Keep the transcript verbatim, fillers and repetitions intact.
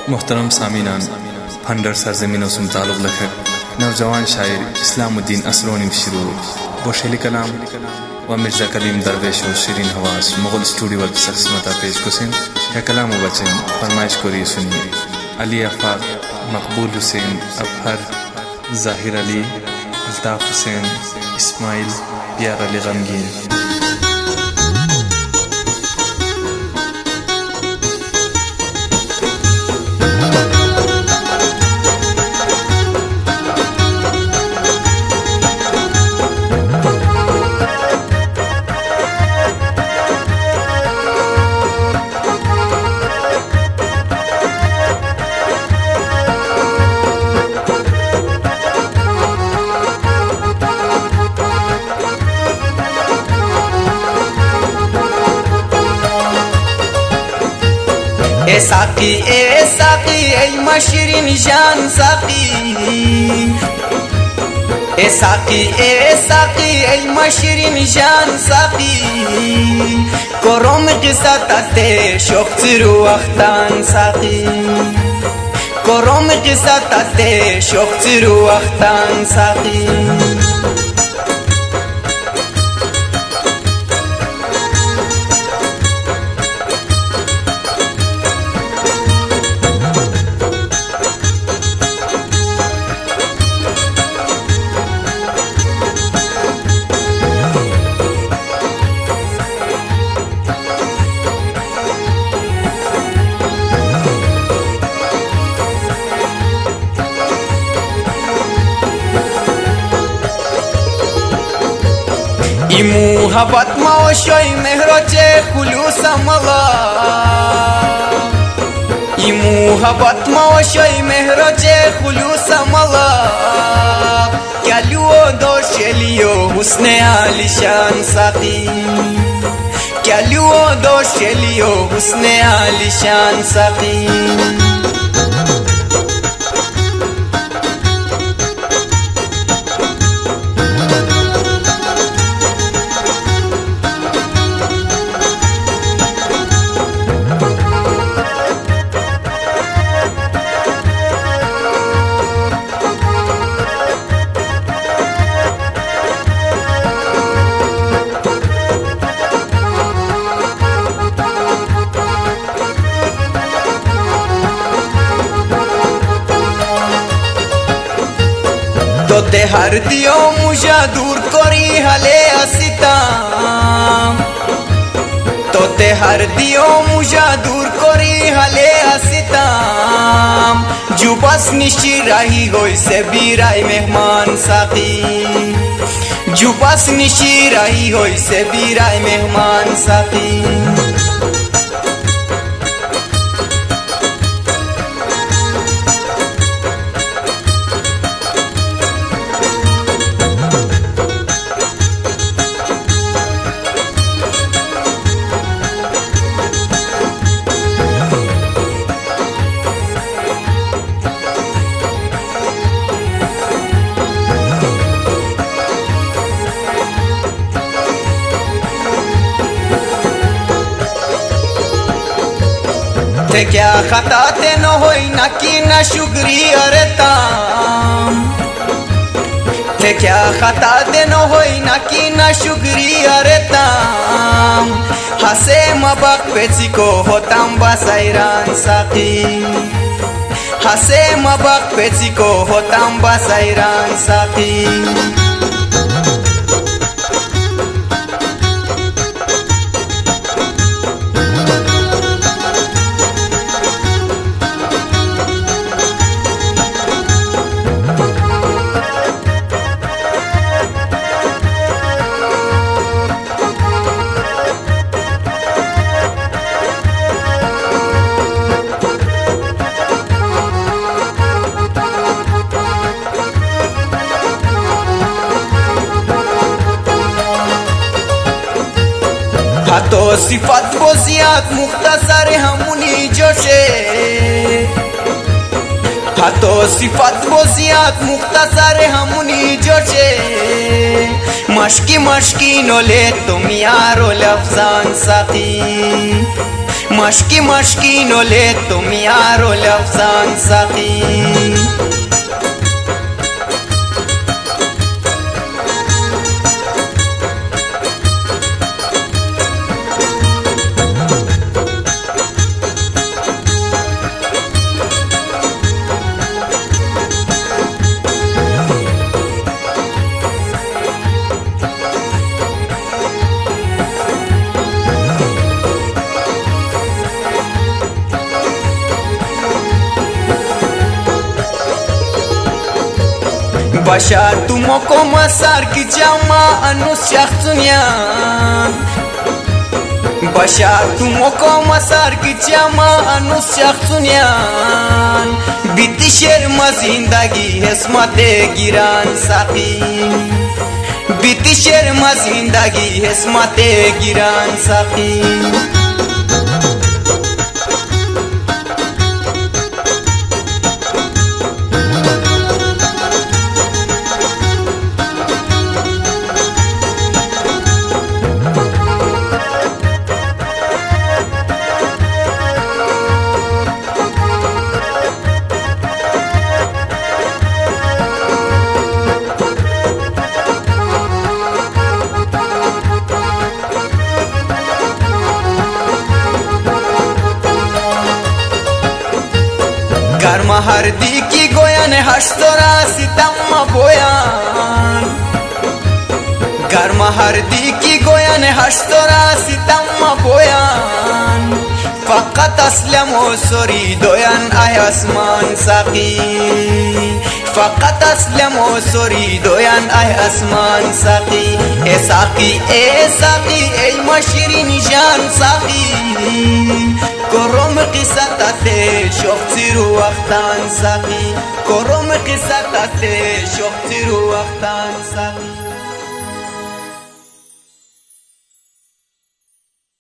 मोहतरम सामीनान, फंडर सरजमीन उसम ताल्लुक़ लखक नौजवान शायर इस्लामुद्दीन असरोनी शुरू बोशेली कलाम व मिर्ज़ा कलीम दरवेश और शिरीन हवास मुगल स्टूडियो सख्समता पेश कुसिन या कलाम बचन फरमाइश कोरी सुनिए। अली आफाक, मकबूल हुसैन, अबहर, ज़ाहिर अली, अल्ताफ़ हुसैन, इस्माइल, प्यार अली गमगीन। ए साकी ए साकी ए मशरीन जान साकी, ए साकी ए साकी ए मशरीन जान साकी, कोरोम किसा ताते शोख्तिरू अख्तान साकी, कोरोम किसा ताते शोख्तिरू अख्तान साकी। मुहब्बत मौशोई मेहरोचे खुलूस अमला, ई मुहब्बत मौशोई मेहरोचे खुलूस अमला, क्या लुओ दोशेलियो हुस्ने आलिशान साकी, क्या लुओ दोशेलियो हुस्ने आलिशान साकी। तो ते हर दियो मुझा दूर कोरी हले असिताम, तो ते हर दियो मुझा दूर कोरी हले असिताम, जुबस निशी रही गोई से बीराई मेहमान साकी, जुबस निशी रही गोई से बीराई मेहमान साकी। ते क्या खता ते न होई ना की ना शुक्रिया रे ताम, ते क्या खता ते न होई ना की ना शुक्रिया रे ताम, हसे मबक पेची को होताम बसाइरान साकी, हसे मबक पेची को होताम बसाइरान साकी। तो सिफत बोसियात मुख्तसर हमनी जोशे, तो सिफत बोसियात मुख्तसर हमनी जोशे, मशकी मशकी नोले तुम यारो लफ्जान साकी, مشکی مشکی نوله تو میارو لفظان ساقی باشا तुमको मसार की जामा अनुस शख्सुनियान बशा तुमको मसार की जामा अनुस शख्सुनियान बीती शेर मजिंदगी हिस्मते गिरान साकी बीती शेर मजिंदगी हिस्मते गिरान साकी गर्म हरदी की गोयन हस्तरा सितम बोयान गर्म हरदी की गोयन हस्तरा सितम बोयान फकत अस्लम सोरी दोयन आय आसमान साकी फकत अस्लम सोरी दोयन आय आसमान साकी ए साकी ए साकी ए मशरी निशान साकी كرم قصتاته شفتی رو وقتان ساقی كرم قصتاته شفتی رو وقتان ساقی